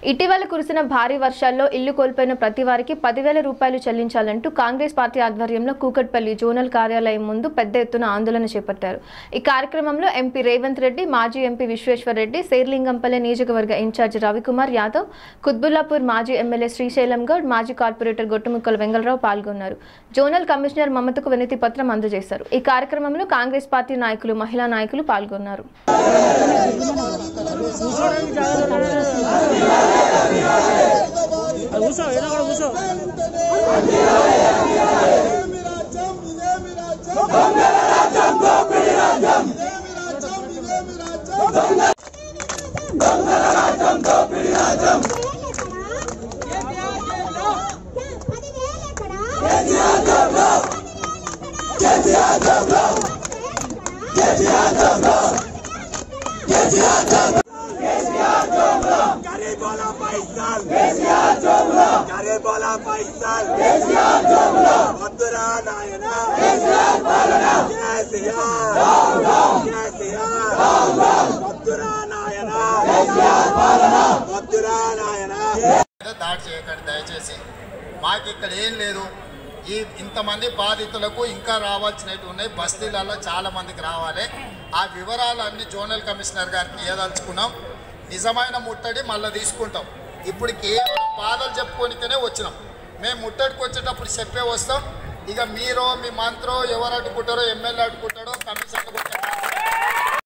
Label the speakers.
Speaker 1: ఇటీవల కురిసిన భారీ వర్షాల్లో ఇల్లు కోల్పోయిన ప్రతి వారికి 10,000 రూపాయలు చెల్లించాలంటూ కాంగ్రెస్ పార్టీ ఆధ్వర్యంలో కూకట్పల్లి జోనల్ కార్యాలయం ముందు పెద్ద ఎత్తున ఆందోళన చేపట్టారు. ఈ కార్యక్రమంలో ఎంపీ రేవంత్ రెడ్డి, మాజీ ఎంపీ విశ్వేశ్వర్ రెడ్డి, శేర్లింగంపల్లె నియోజకవర్గ ఇన్ఛార్జ్ రవికుమార్ యాదవ్, కుత్బుల్లాపూర్ మాజీ ఎమ్మెల్యే శ్రీశైలం గౌడ్, మాజీ కార్పొరేటర్ గొట్టుముక్కల వెంగళరావు పాల్గొన్నారు. జోనల్ కమిషనర్ మమతకు వినతి పత్రం అందజేశారు. ఈ కార్యక్రమంలో కాంగ్రెస్ పార్టీ నాయకులు, మహిళా నాయకులు పాల్గొన్నారు.
Speaker 2: దాడి చేయకండి దయచేసి. మాకు ఇక్కడ ఏం లేదు. ఈ ఇంతమంది బాధితులకు ఇంకా రావాల్సినవి ఉన్నాయి. బస్తీలలో చాలా మందికి రావాలి. ఆ వివరాలన్నీ జోనల్ కమిషనర్ గారికి ఇవ్వదలుచుకున్నాం. నిజమైన ముట్టడి మళ్ళీ తీసుకుంటాం. ఇప్పుడు కేవలం బాధలు చెప్పుకోనికనే వచ్చినాం. మేము ముట్టడికి వచ్చేటప్పుడు చెప్పే వస్తాం. ఇక మీరో మీ మంత్రో ఎవరు అడ్డుకుంటారో, ఎమ్మెల్యే అడ్డుకుంటాడో, కమిషనర్